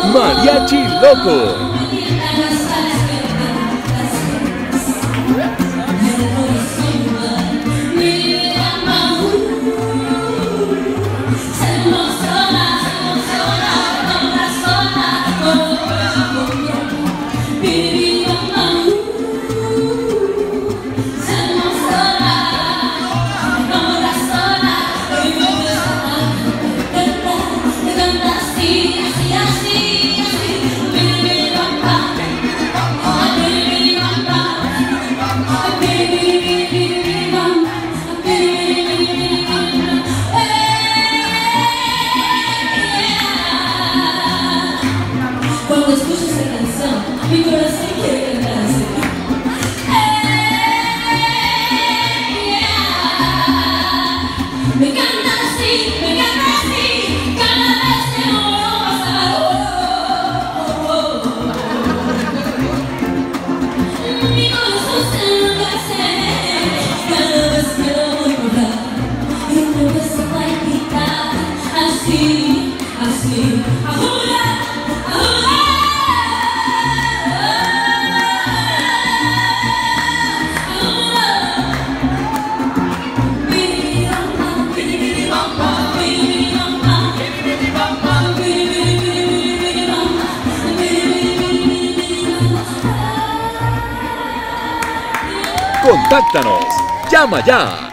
Mariachi Loco. Cuando escucho esta canción, mi corazón quiere cantar así. Me encanta así, cada vez que no vuelvo a pasar. Mi corazón se enloquece cada vez que lo voy a tocar. Y me empieza a palpitar así, así, ahora. Contáctanos. Llama ya.